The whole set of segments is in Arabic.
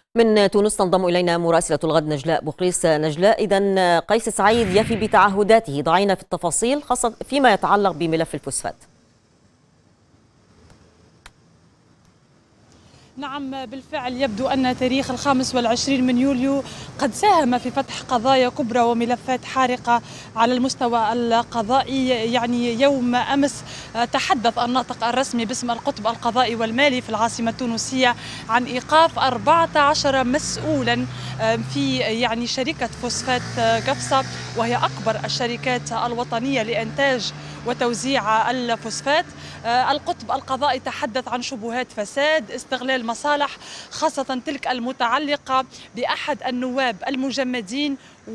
من تونس تنضم إلينا مراسلة الغد نجلاء بوخريس. نجلاء، إذن قيس سعيد يفي بتعهداته، ضعينا في التفاصيل خاصة فيما يتعلق بملف الفوسفات. نعم بالفعل، يبدو أن تاريخ 25 من يوليو قد ساهم في فتح قضايا كبرى وملفات حارقة على المستوى القضائي. يعني يوم أمس تحدث الناطق الرسمي باسم القطب القضائي والمالي في العاصمة التونسية عن إيقاف 14 مسؤولا في شركة فوسفات قفصة، وهي أكبر الشركات الوطنية لإنتاج وتوزيع الفوسفات. القطب القضائي تحدث عن شبهات فساد، استغلال مصالح، خاصة تلك المتعلقة بأحد النواب المجمدين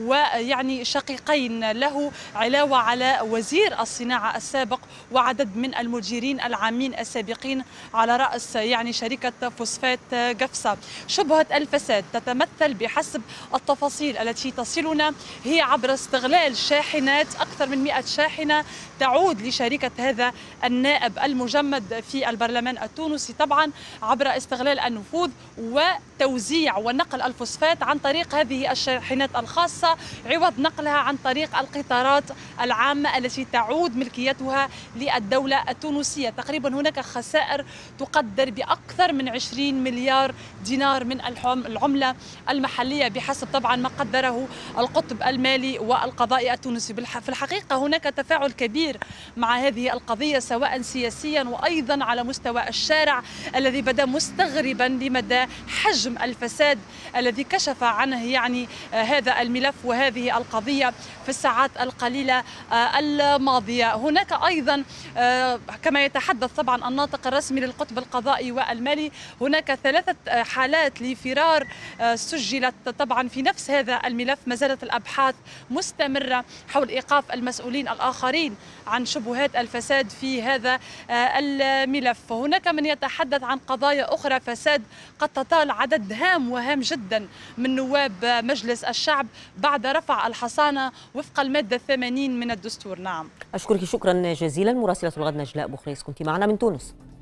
شقيقين له، علاوة على وزير الصناعة السابق وعدد من المديرين العامين السابقين على رأس شركة فوسفات قفصة. شبهة الفساد تتمثل بحسب التفاصيل التي تصلنا هي عبر استغلال شاحنات، أكثر من 100 شاحنة تعود لشركة هذا النائب المجمد في البرلمان التونسي، طبعا عبر استغلال النفوذ وتوزيع ونقل الفوسفات عن طريق هذه الشاحنات الخاصة، عوض نقلها عن طريق القطارات العامة التي تعود ملكيتها للدولة التونسية. تقريبا هناك خسائر تقدر بأكثر من 20 مليار دينار من العملة المحلية، بحسب طبعا ما قدره القطب المالي والقضائي التونسي. في الحقيقة هناك تفاعل كبير مع هذه القضية، سواء سياسيا وأيضا على مستوى الشارع الذي بدأ مستغربا لمدى حجم الفساد الذي كشف عنه هذا الملف وهذه القضية في الساعات القليلة الماضية. هناك أيضا كما يتحدث طبعا الناطق الرسمي للقطب القضائي والمالي، هناك 3 حالات لفرار سجلت طبعا في نفس هذا الملف. ما زالت الأبحاث مستمرة حول إيقاف المسؤولين الآخرين عن شبهات الفساد في هذا الملف. هناك من يتحدث عن قضايا أخرى فساد قد تطال عدد هام جدا من نواب مجلس الشعب بعد رفع الحصانة وفق المادة 80 من الدستور. نعم، أشكرك شكرا جزيلا مراسلة الغد نجلاء بوخريس، كنت معنا من تونس.